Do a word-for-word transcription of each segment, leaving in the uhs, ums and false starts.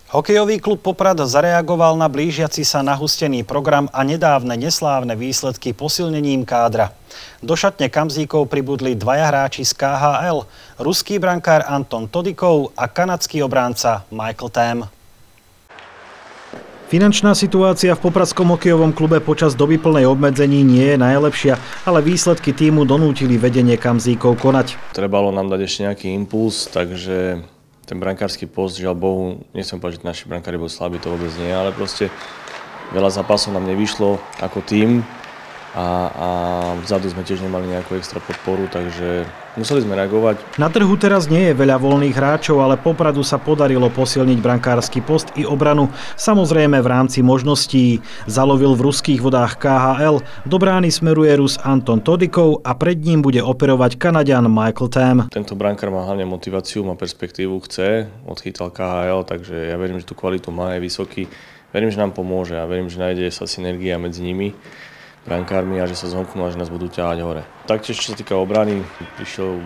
Hokejový klub Poprad zareagoval na blížiaci sa nahustený program a nedávne neslávne výsledky posilnením kádra. Do šatne Kamzíkov pribudli dvaja hráči z ká há el, ruský brankár Anton Todikov a kanadský obránca Michael Tam. Finančná situácia v popradskom hokejovom klube počas doby plnej obmedzení nie je najlepšia, ale výsledky tímu donútili vedenie Kamzíkov konať. Trebalo nám dať ešte nejaký impuls, takže ten brankársky post, žiaľ Bohu, nechcem povedať, že naši brankári boli slabí, to vôbec nie, ale proste veľa zápasov nám nevyšlo ako tím a, a vzadu sme tiež nemali nejakú extra podporu, takže museli sme reagovať. Na trhu teraz nie je veľa voľných hráčov, ale Popradu sa podarilo posilniť brankársky post i obranu, samozrejme v rámci možností. Zalovil v ruských vodách ká há el, do brány smeruje Rus Anton Todikov a pred ním bude operovať Kanaďan Michael Tam. Tento brankár má hlavne motiváciu, má perspektívu, chce, odchytal ká há el, takže ja verím, že tú kvalitu má, je vysoký. Verím, že nám pomôže a verím, že nájde sa synergia medzi nimi, brankármi, a že sa zhomknú a že nás budú ťahať hore. Taktiež, čo sa týka obrany, prišiel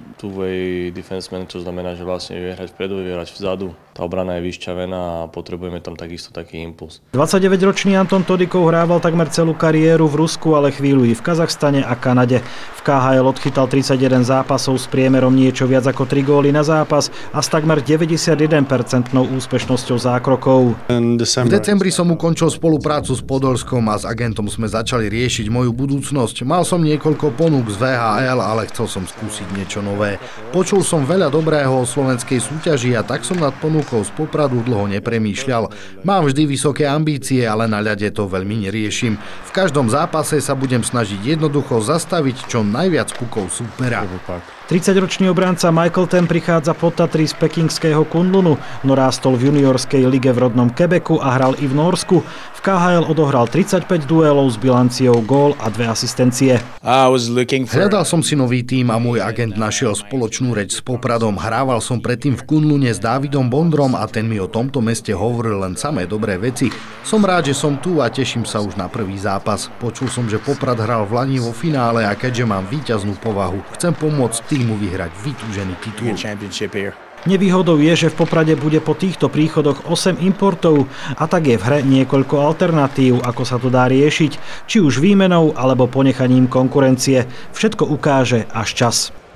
two-way defenseman, čo znamená, že vlastne vie hrať vpredu, vie hrať vzadu. Tá obrana je vyšťavená a potrebujeme tam takisto taký impuls. dvadsaťdeväťročný Anton Todikov hrával takmer celú kariéru v Rusku, ale chvíľu i v Kazachstane a Kanade. V ká há el odchytal tridsaťjeden zápasov s priemerom niečo viac ako tri góly na zápas a s takmer deväťdesiatjeden percent úspešnosťou zákrokov. V decembri som ukončil spoluprácu s Podolskom a s agentom sme začali riešiť moju budúcnosť. Mal som niekoľko ponúk z vé há el, ale chcel som skúsiť niečo nové. Počul som veľa dobrého o slovenskej súťaži a tak som nad ponukou z Popradu dlho nepremýšľal. Mám vždy vysoké ambície, ale na ľade to veľmi neriešim. V každom zápase sa budem snažiť jednoducho zastaviť čo najviac pukov súpera. tridsaťročný obránca Michael Tam prichádza pod Tatry z pekingského Kunlunu, no rástol v juniorskej lige v rodnom Quebecu a hral i v Norsku. V ká há el odohral tridsaťpäť duelov s bilanciou gól a dve asistencie. Hľadal som si nový tím a môj agent našiel spoločnú reč s Popradom. Hrával som predtým v Kunlune s Dávidom Bondrom a ten mi o tomto meste hovoril len samé dobré veci. Som rád, že som tu a teším sa už na prvý zápas. Počul som, že Poprad hral v lani vo finále a keďže mám víťaznú povahu, chcem pomôcť týmu vyhrať vytúžený titul. Nevýhodou je, že v Poprade bude po týchto príchodoch osem importov a tak je v hre niekoľko alternatív, ako sa to dá riešiť, či už výmenou alebo ponechaním konkurencie. Všetko ukáže až čas.